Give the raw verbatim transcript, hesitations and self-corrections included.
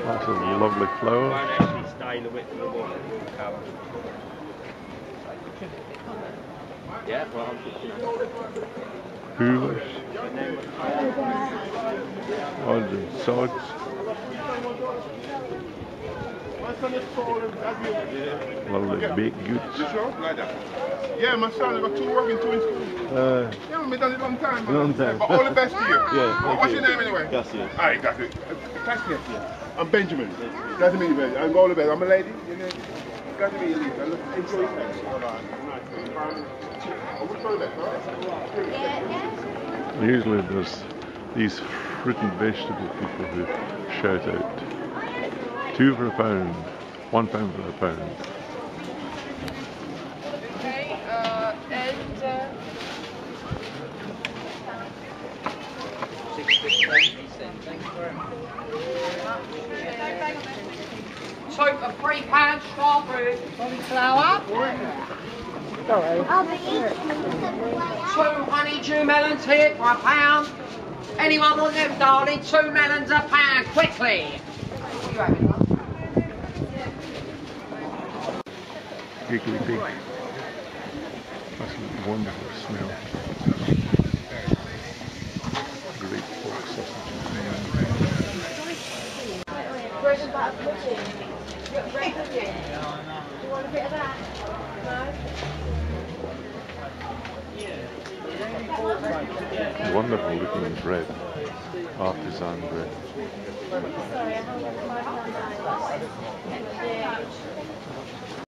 That's a lovely flower. Won't actually stay the width of the wall. Yeah, well, I'm just, you know. Hoovers. Odds and sods. Lovely baked goods. Yeah, my son, I got two working, two in school. Uh, Yeah, we done it long time, man. long time. But all the best to you. Yeah, What's your name anyway? Garcia. Alright, got it. Tescos. I'm Benjamin. Glad to meet you, man. I'm all the best. I'm a lady. You know? Glad to meet you, Lisa. Look, enjoy your time. I wish you all the best, alright? Usually there's these fruit and vegetable people who shout out two for a pound, one pound for a pound. Okay, uh, and uh, so for three pounds strawberry cauliflower. Sorry. Two honeydew melons here for a pound. Anyone want them, darling? Two melons a pound, quickly. What are you having, love? Giggly pig. That's a wonderful smell. Great pork sausages. Bread and butter pudding. You got bread pudding? Do you want a bit of that? No? Wonderful looking bread. Artisan bread. Sorry, I haven't got my hand.